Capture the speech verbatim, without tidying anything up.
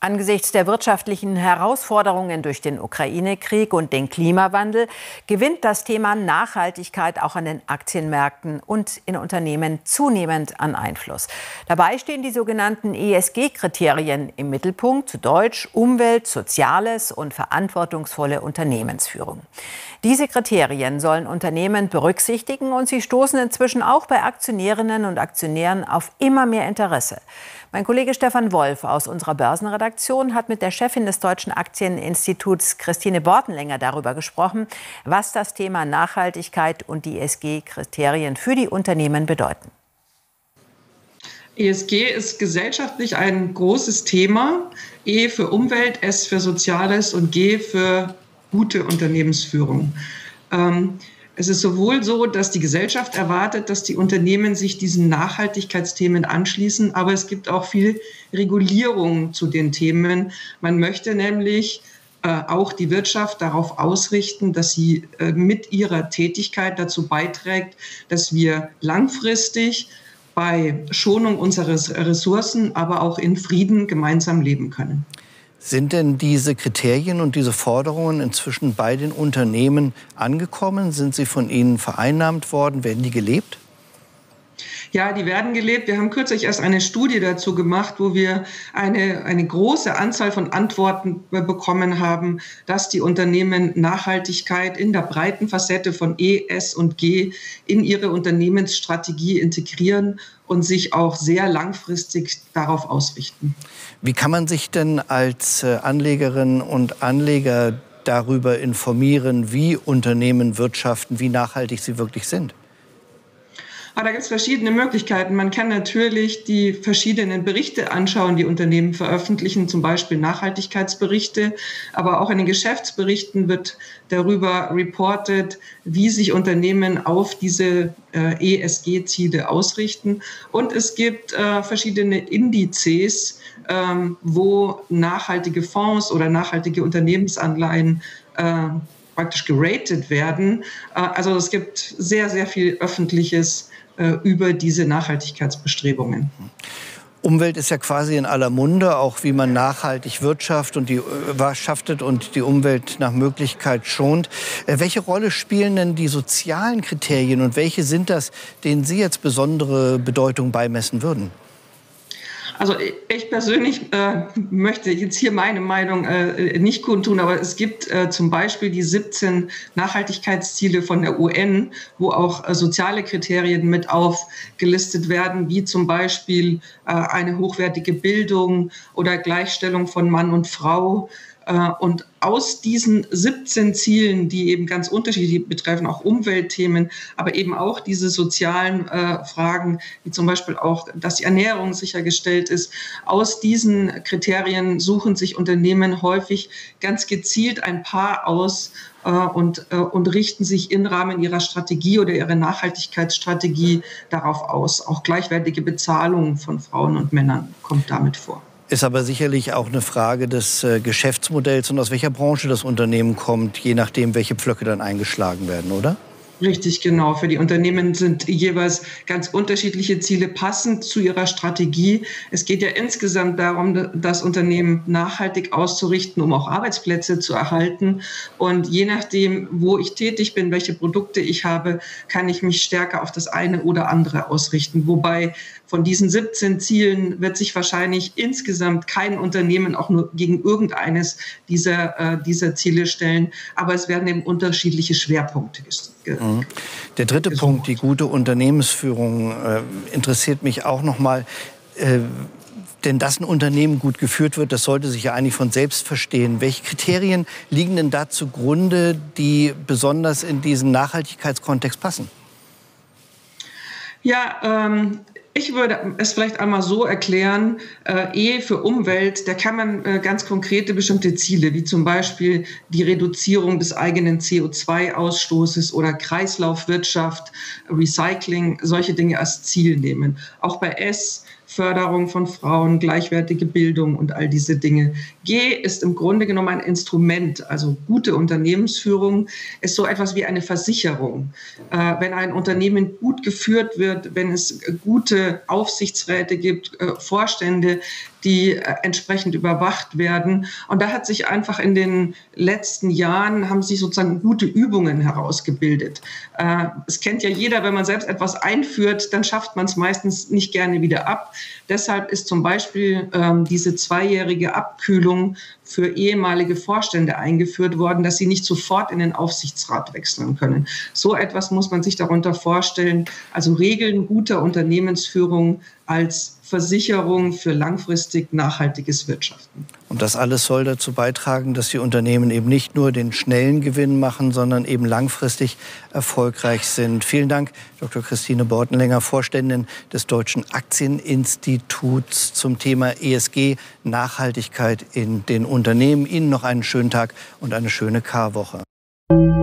Angesichts der wirtschaftlichen Herausforderungen durch den Ukraine-Krieg und den Klimawandel gewinnt das Thema Nachhaltigkeit auch an den Aktienmärkten und in Unternehmen zunehmend an Einfluss. Dabei stehen die sogenannten E S G-Kriterien im Mittelpunkt, zu Deutsch Umwelt, Soziales und verantwortungsvolle Unternehmensführung. Diese Kriterien sollen Unternehmen berücksichtigen und sie stoßen inzwischen auch bei Aktionärinnen und Aktionären auf immer mehr Interesse. Mein Kollege Stefan Wolf aus unserer Börsenredaktion hat mit der Chefin des Deutschen Aktieninstituts Christine Bortenlänger darüber gesprochen, was das Thema Nachhaltigkeit und die E S G-Kriterien für die Unternehmen bedeuten. E S G ist gesellschaftlich ein großes Thema. E für Umwelt, S für Soziales und G für gute Unternehmensführung. Ähm, Es ist sowohl so, dass die Gesellschaft erwartet, dass die Unternehmen sich diesen Nachhaltigkeitsthemen anschließen, aber es gibt auch viel Regulierung zu den Themen. Man möchte nämlich äh, auch die Wirtschaft darauf ausrichten, dass sie äh, mit ihrer Tätigkeit dazu beiträgt, dass wir langfristig bei Schonung unserer Ressourcen, aber auch in Frieden gemeinsam leben können. Sind denn diese Kriterien und diese Forderungen inzwischen bei den Unternehmen angekommen? Sind sie von Ihnen vereinnahmt worden? Werden die gelebt? Ja, die werden gelebt. Wir haben kürzlich erst eine Studie dazu gemacht, wo wir eine, eine große Anzahl von Antworten bekommen haben, dass die Unternehmen Nachhaltigkeit in der breiten Facette von E, S und G in ihre Unternehmensstrategie integrieren und sich auch sehr langfristig darauf ausrichten. Wie kann man sich denn als Anlegerin und Anleger darüber informieren, wie Unternehmen wirtschaften, wie nachhaltig sie wirklich sind? Aber da gibt es verschiedene Möglichkeiten. Man kann natürlich die verschiedenen Berichte anschauen, die Unternehmen veröffentlichen, zum Beispiel Nachhaltigkeitsberichte. Aber auch in den Geschäftsberichten wird darüber reported, wie sich Unternehmen auf diese äh, E S G-Ziele ausrichten. Und es gibt äh, verschiedene Indizes, ähm, wo nachhaltige Fonds oder nachhaltige Unternehmensanleihen äh, praktisch geratet werden. Äh, also es gibt sehr, sehr viel Öffentliches über diese Nachhaltigkeitsbestrebungen. Umwelt ist ja quasi in aller Munde, auch wie man nachhaltig wirtschaftet und die, wirtschaftet und die Umwelt nach Möglichkeit schont. Welche Rolle spielen denn die sozialen Kriterien und welche sind das, denen Sie jetzt besondere Bedeutung beimessen würden? Also ich persönlich äh, möchte jetzt hier meine Meinung äh, nicht kundtun, aber es gibt äh, zum Beispiel die siebzehn Nachhaltigkeitsziele von der U N, wo auch äh, soziale Kriterien mit aufgelistet werden, wie zum Beispiel äh, eine hochwertige Bildung oder Gleichstellung von Mann und Frau. Und aus diesen siebzehn Zielen, die eben ganz unterschiedlich betreffen, auch Umweltthemen, aber eben auch diese sozialen äh, Fragen, wie zum Beispiel auch, dass die Ernährung sichergestellt ist, aus diesen Kriterien suchen sich Unternehmen häufig ganz gezielt ein paar aus äh, und, äh, und richten sich im Rahmen ihrer Strategie oder ihrer Nachhaltigkeitsstrategie darauf aus. Auch gleichwertige Bezahlung von Frauen und Männern kommt damit vor. Ist aber sicherlich auch eine Frage des äh, Geschäftsmodells und aus welcher Branche das Unternehmen kommt, je nachdem, welche Pflöcke dann eingeschlagen werden, oder? Richtig, genau. Für die Unternehmen sind jeweils ganz unterschiedliche Ziele passend zu ihrer Strategie. Es geht ja insgesamt darum, das Unternehmen nachhaltig auszurichten, um auch Arbeitsplätze zu erhalten. Und je nachdem, wo ich tätig bin, welche Produkte ich habe, kann ich mich stärker auf das eine oder andere ausrichten. Wobei von diesen siebzehn Zielen wird sich wahrscheinlich insgesamt kein Unternehmen auch nur gegen irgendeines dieser, äh, dieser Ziele stellen. Aber es werden eben unterschiedliche Schwerpunkte gesetzt. Der dritte Punkt, die gute Unternehmensführung, äh, interessiert mich auch noch mal. Äh, denn dass ein Unternehmen gut geführt wird, das sollte sich ja eigentlich von selbst verstehen. Welche Kriterien liegen denn da zugrunde, die besonders in diesen Nachhaltigkeitskontext passen? Ja, ähm ich würde es vielleicht einmal so erklären, äh, E für Umwelt, da kann man äh, ganz konkrete bestimmte Ziele, wie zum Beispiel die Reduzierung des eigenen C O zwei Ausstoßes oder Kreislaufwirtschaft, Recycling, solche Dinge als Ziel nehmen. Auch bei S Förderung von Frauen, gleichwertige Bildung und all diese Dinge. G ist im Grunde genommen ein Instrument, also gute Unternehmensführung ist so etwas wie eine Versicherung. Äh, wenn ein Unternehmen gut geführt wird, wenn es gute Aufsichtsräte gibt, äh, Vorstände, die entsprechend überwacht werden. Und da hat sich einfach in den letzten Jahren, haben sich sozusagen gute Übungen herausgebildet. Es kennt ja jeder, wenn man selbst etwas einführt, dann schafft man es meistens nicht gerne wieder ab. Deshalb ist zum Beispiel ähm, diese zweijährige Abkühlung für ehemalige Vorstände eingeführt worden, dass sie nicht sofort in den Aufsichtsrat wechseln können. So etwas muss man sich darunter vorstellen. Also Regeln guter Unternehmensführung als Versicherung für langfristig nachhaltiges Wirtschaften. Und das alles soll dazu beitragen, dass die Unternehmen eben nicht nur den schnellen Gewinn machen, sondern eben langfristig erfolgreich sind. Vielen Dank, Doktor Christine Bortenlänger, Vorständin des Deutschen Aktieninstituts zum Thema E S G, Nachhaltigkeit in den Unternehmen. Ihnen noch einen schönen Tag und eine schöne Karwoche.